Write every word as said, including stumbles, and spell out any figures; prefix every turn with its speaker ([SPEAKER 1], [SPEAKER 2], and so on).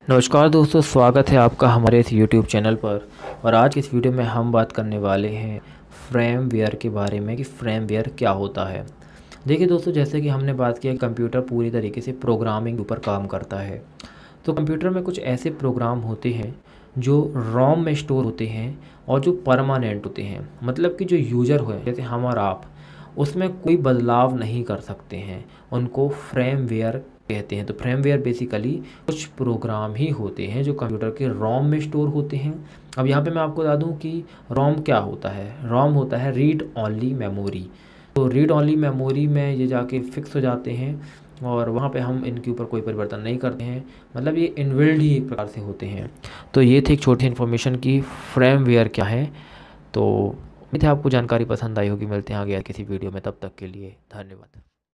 [SPEAKER 1] नमस्कार दोस्तों, स्वागत है आपका हमारे इस यूट्यूब चैनल पर। और आज की इस वीडियो में हम बात करने वाले हैं फ्रेमवेयर के बारे में कि फ्रेमवेयर क्या होता है। देखिए दोस्तों, जैसे कि हमने बात किया कंप्यूटर पूरी तरीके से प्रोग्रामिंग के ऊपर काम करता है। तो कंप्यूटर में कुछ ऐसे प्रोग्राम होते हैं जो रोम में स्टोर होते हैं और जो परमानेंट होते हैं, मतलब कि जो यूज़र हो जैसे हम और आप उसमें कोई बदलाव नहीं कर सकते हैं, उनको फ्रेमवेयर कहते हैं। तो फ्रेमवेयर बेसिकली कुछ प्रोग्राम ही होते हैं जो कंप्यूटर के रोम में स्टोर होते हैं। अब यहाँ पे मैं आपको बता दूँ कि रोम क्या होता है। रोम होता है रीड ओनली मेमोरी। तो रीड ओनली मेमोरी में ये जाके फिक्स हो जाते हैं और वहाँ पे हम इनके ऊपर कोई परिवर्तन नहीं करते हैं, मतलब ये इनबिल्ड ही एक प्रकार से होते हैं। तो ये थी एक छोटी इन्फॉर्मेशन की फ्रेमवेयर क्या है। तो उम्मीद है आपको जानकारी पसंद आई होगी। मिलते हैं आगे किसी वीडियो में, तब तक के लिए धन्यवाद।